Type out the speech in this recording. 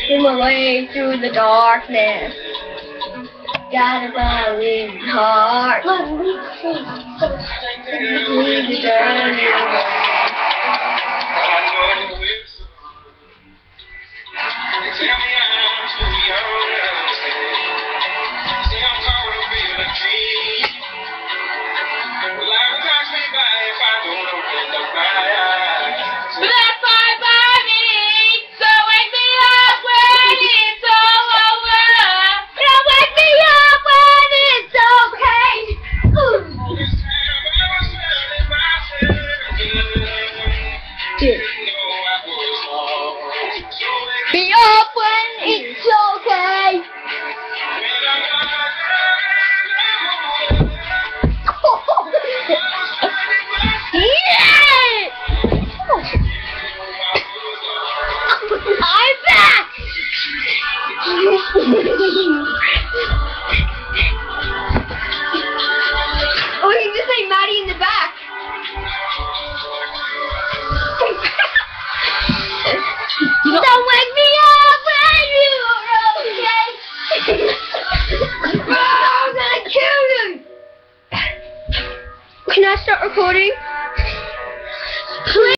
in my way through the darkness. Gotta believe in heart. Lead the journey. Be up when it's okay. Yeah! I'm back. Oh, you just say Maddie in the back. Don't wake me up when you're okay. Oh, I'm gonna kill you. Can I start recording?